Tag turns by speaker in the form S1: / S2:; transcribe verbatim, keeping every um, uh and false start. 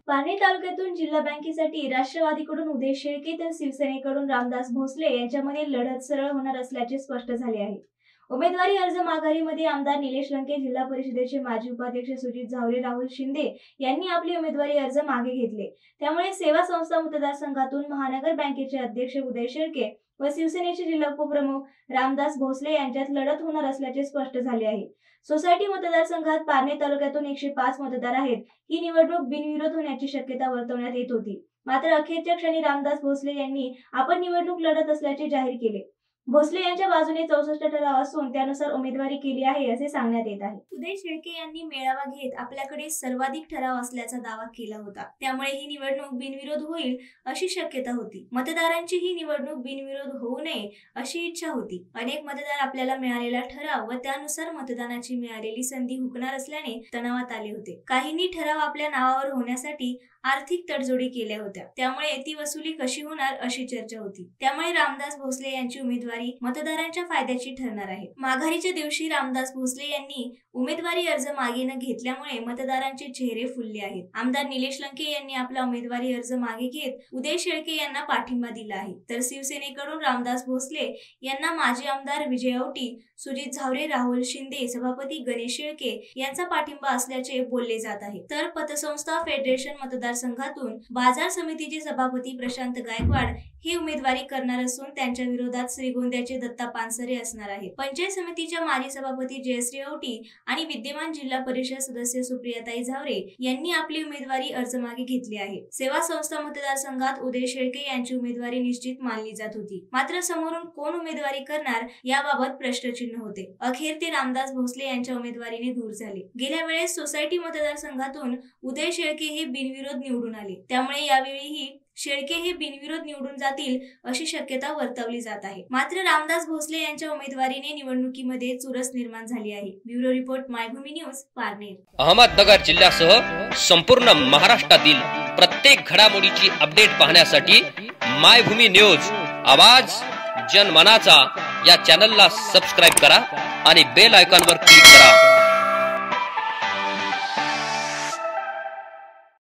S1: पारनेर तालुक्यातून जिल्हा बँकेसाठी राष्ट्रवादीकडून उदय शेळके तर शिवसेनेकडून रामदास भोसले यांच्यामध्ये लढत सरळ होणार असल्याचे स्पष्ट झाले आहे। उमेदवारी अर्ज माघारीमध्ये आमदार निलेश लंके, जिल्हा परिषदेचे माजी उपाध्यक्ष सुजित झावरे, राहुल शिंदे यांनी आपले उमेदवारी अर्ज मागे घेतले। त्यामुळे सेवा संस्था मतदारसंघातून महानगर बँकेचे अध्यक्ष उदय शेळके व शिवसेनेचे जिल्हा उपप्रमुख रामदास भोसले यांच्यात लढत होणार असल्याचे स्पष्ट झाले आहे। सोसायटी मतदारसंघात पारनेर तालुक्यातून एकशे पाच मतदार आहेत। ही निवडणूक बिनविरोध होण्याची शक्यता वर्तवण्यात येत होती, मात्र अखेरच्या क्षणी रामदास भोसले यांनी आपण निवडणूक लढत असल्याचे जाहीर केले। भोसले यांच्या बाजूने चौसष्ट ठराव असून त्यानुसार उमेदवारी केली आहे असे सांगण्यात येत आहे। उदय शेळके यांनी मेळावा घेत आपल्याकडे सर्वाधिक ठराव असल्याचा दावा केला होता, त्यामुळे ही निवडणूक बिनविरोध होईल अशी शक्यता होती। मतदारांची ही निवडणूक बिनविरोध होऊ नये अशी इच्छा होती। अनेक मतदार आपल्याला मिळालेला ठराव व त्यानुसार मतदानाची मिळालेली संधी हुकणार असल्याने तणावात आले होते। काहींनी ठराव आपल्या नावावर होण्यासाठी आर्थिक तडजोडी केल्या होत्या, त्यामुळे ती वसुली कशी होणार अशी चर्चा होती। त्यामुळे रामदास भोसले यांची उमेदवारी मतदारांच्या फायद्याची ठरणार आहे। माघारीच्या दिवशी रामदास भोसले यांनी उमेदवारी अर्ज मागे न घेतल्यामुळे मतदारांचे चेहरे फुलले आहेत। आमदार निलेश लंके यांनी आपला उमेदवारी अर्ज मागे घेत उदय शेळके यांना पाठिंबा दिला आहे, तर शिवसेनेकडून रामदास भोसले यांना माजी आमदार विजय औटी, सुजित झावरे, राहुल शिंदे, सभापती गणेश शेळके यांचा पाठिंबा असल्याचे बोलले जात आहे। तर पतसंस्था फेडरेशन मतदारसंघातून बाजार समितीचे सभापती प्रशांत गायकवाड ही उमेदवारी करणार असून त्यांच्या विरोधात श्रीगोंद्याचे दत्ता पानसरे असणार आहे। पंचायत समितीच्या माजी सभापती जयश्री औटी आणि विद्यमान जिल्हा परिषद सदस्य सुप्रियाताई झावरे यांनी आपली उमेदवारी अर्ज मागे घेतली आहे। सेवा संस्था मतदारसंघात उदय शेळके यांची उमेदवारी निश्चित मानली जात होती, मात्र समोरून कोण उमेदवारी करणार याबाबत प्रश्नचिन्ह होते। अखेर ते रामदास भोसले यांच्या उमेदवारीने दूर झाले। गेल्या वेळेस सोसायटी मतदारसंघातून उदय शेळके हे बिनविरोध निवडून आले, त्यामुळे यावेळीही शेळके हे बिनविरोध निवडून जातील अशी शक्यता वर्तवली जात आहे। मात्र रामदास भोसले यांच्या उमेदवारीने निवडणुकीमध्ये चुरस निर्माण झाली आहे। Bureau report, Maybhumi news, Parner.
S2: Ahmednagar जिल्ह्यासह संपूर्ण महाराष्ट्रातील प्रत्येक घडामोडीची अपडेट पाहण्यासाठी मायभूमी न्यूज आवाज जनमनाचा या चॅनलला सबस्क्राइब करा आणि बेल आयकॉनवर क्लिक करा।